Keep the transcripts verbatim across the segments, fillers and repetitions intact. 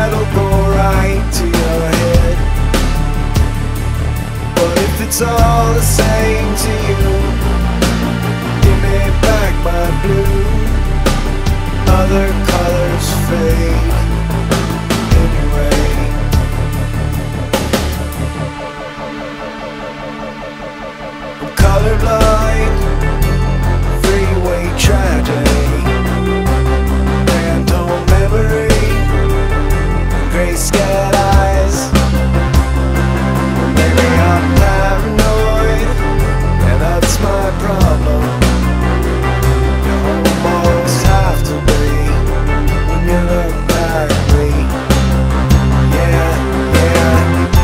that'll go right to your head. But if it's all the same to you, give me back my blue. Other colors fade anyway. I'm colorblind, freeway tragedy, Pantone memory, grayscale eyes. Maybe I'm paranoid, and that's my problem. You almost have to be when you look back at me. Yeah, yeah.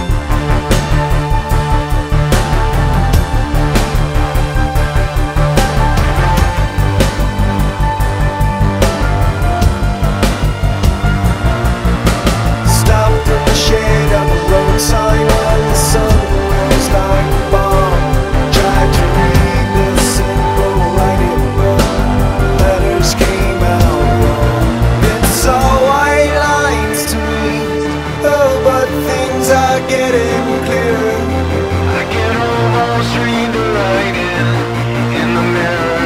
Stopped in the shade of a roadside while the sun was like a bomb. Tried to read the symbol writing, but letters came out wrong. It's all white lines to me, oh, but things are getting clearer. I can almost read the writing in the mirror.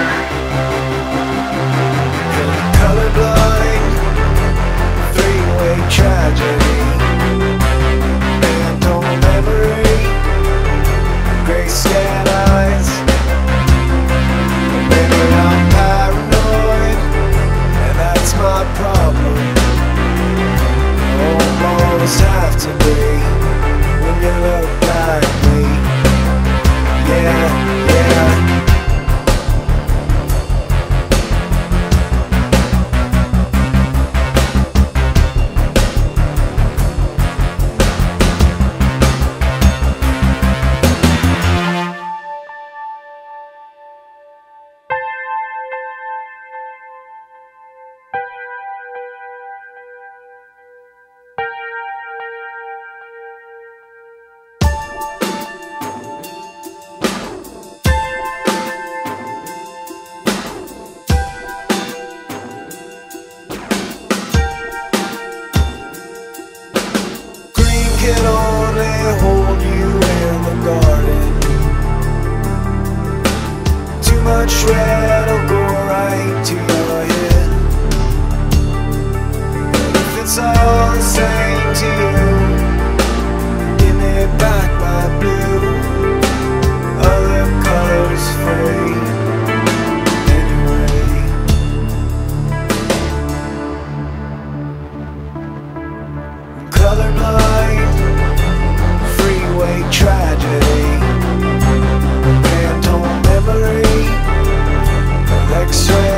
Colorblind, three-way tragedy, Pantone memory, grayscale eyes. Maybe I'm paranoid, and that's my problem. Almost have to be when you look like me. Yeah, yeah. Can only hold you in the garden. Too much red'll go right to your head. But if it's all the same to you, give me back my blue. Other colors fade anyway. I'm colorblind, freeway tragedy, Pantone memory, X-ray